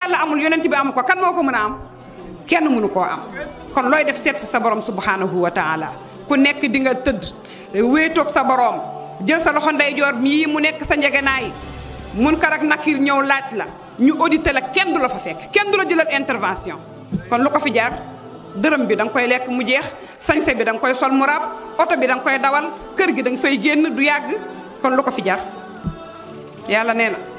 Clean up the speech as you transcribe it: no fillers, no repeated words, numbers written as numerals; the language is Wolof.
yàlla amul yonent bi amu ko kan moo ko mën a am kenn mënu koo am kon looy def seet si sa borom subhanahu wa taala ku nekk di nga tëdd wéetoog sa borom jël sa loxo ndeyjoor mii mu nekk sa njegenaay Munkar ak Nakir ñëw laaj la ñu audité la kenn du la fa fekk kenn du la jëlal intervention kon lu ko fi jaar dërëm bi da nga koy lekk mu jeex sañse bi da nga koy sol mu rab oto bi da nga koy dawal kër gi da nga fay génn du yàgg kon lu ko fi jaar yàlla nee na